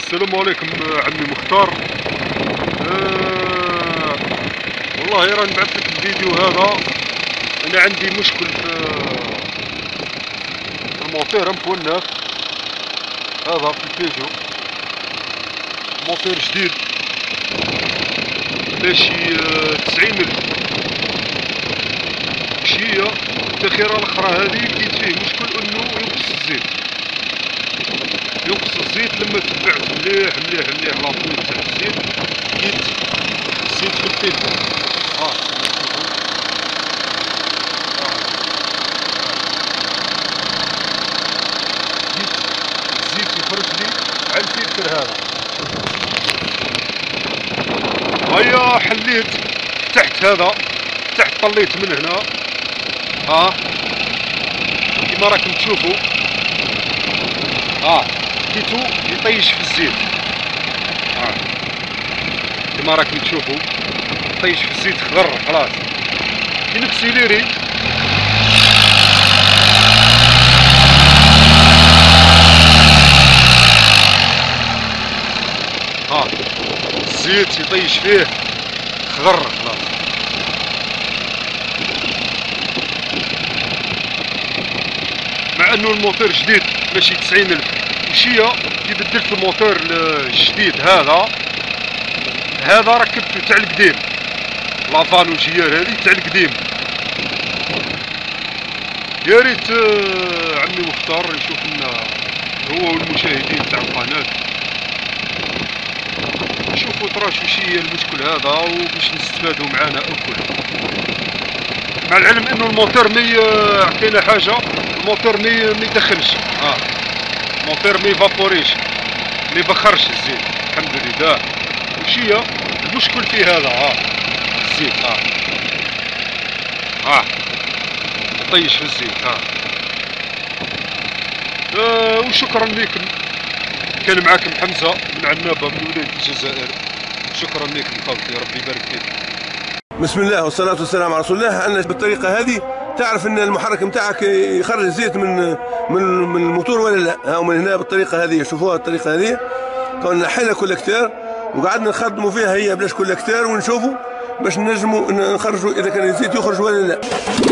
السلام عليكم عمي مختار. والله راني نبعث لك الفيديو هذا. انا عندي مشكل في الموتور مفونف هذا في البيجو. موتور جديد ماشي 90,000 شيء. الذخيره الاخرى هذه لقيت فيه مشكل انه ينقص الزيت. ينقص الزيت لما تبعت مليح لابوي تاع الزيت. لقيت الزيت في الفلتر. الزيت يخرج لي على الفلتر هذا. هيا حليت، فتحت هذا، فتحت طليت من هنا كيما راكم تشوفوا. لقيتو يطيش في الزيت. كيما راكم تشوفوا يطيش في الزيت خضر. خلاص كي نكسيليري الزيت يطيش فيه خضر. خلاص مع انه الموتور جديد ماشي 90,000 وشيه. كي بدلت الموتور الجديد هذا ركبته تاع القديم. لافانو جيار هذه تاع القديم. يا ريت عمي مختار يشوف لنا هو والمشاهدين تاع القناه، يشوفوا ترى واش هي المشكل هذا وباش نستفادوا معانا الكل. مع العلم انه الموتور عطينا حاجه، الموتور ما يدخلش. الموتور ما يفابوريش، ما يبخرش الزيت الحمد لله. وش هي المشكل في هذا؟ الزيت يطيش في الزيت. وشكرا لكم. كان معاكم حمزه من عنابه من ولايه الجزائر. شكرا لكم خوتي، ربي يبارك فيك. بسم الله والصلاة والسلام على رسول الله. أنا بالطريقة هذه تعرف أن المحرك نتاعك يخرج الزيت من الموتور ولا لا. ها من هنا بالطريقة هذه، شوفوها الطريقة هذه. كنا حينا كولكتير وقعدنا نخدموا فيها هي بلاش كولكتير ونشوفوا باش نجموا نخرجوا إذا كان الزيت يخرج ولا لا.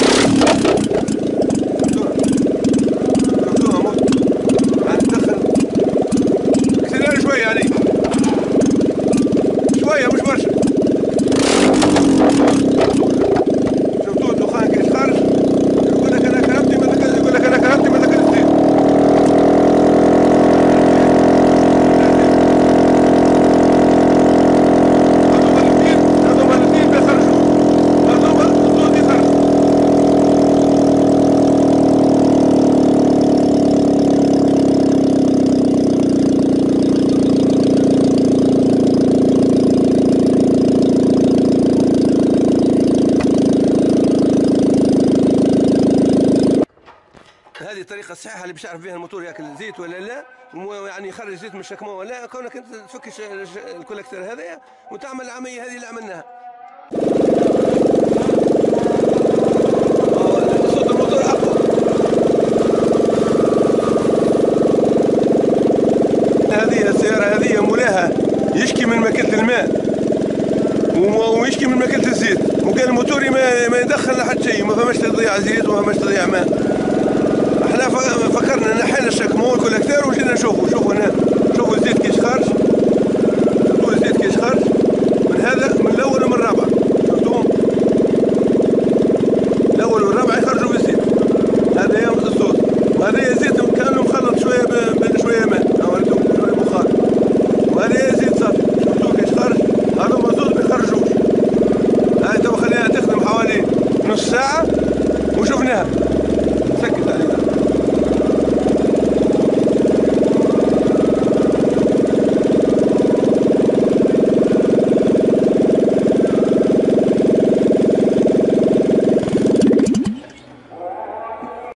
هذه الطريقة الصحيحة اللي باش يعرف بها الموتور ياكل زيت ولا لا، يعني يخرج زيت من الشكمون ولا لا. كونك انت تفك الكولكتر هذايا وتعمل العملية هذه اللي عملناها. صوت الموتور اقوى. هذه السيارة هذه مولاها يشكي من ماكلة الماء ويشكي من ماكلة الزيت، وكان الموتور ما يدخل لحد شيء، ما فماش تضيع زيت وما فماش تضيع ماء. احنا فكرنا نحينا الشكمون والكولكتير وجينا نشوفوا. شوفوا هنا، شوفوا الزيت كيش خارج. شوفوا الزيت كيش خارج من هذا، من الاول ومن الرابع. شفتوهم الاول والرابع يخرجوا بالزيت. هذا هي الصوت، وهذا زيت كانه مخلط شويه بشويه ماء، وريتهم شويه بخار. وهذا زيت صافي. شفتوه كيش خارج. هذا مازوت ما يخرجوش. هاي تو خلينا تخدم حوالي نص ساعه وشفناها.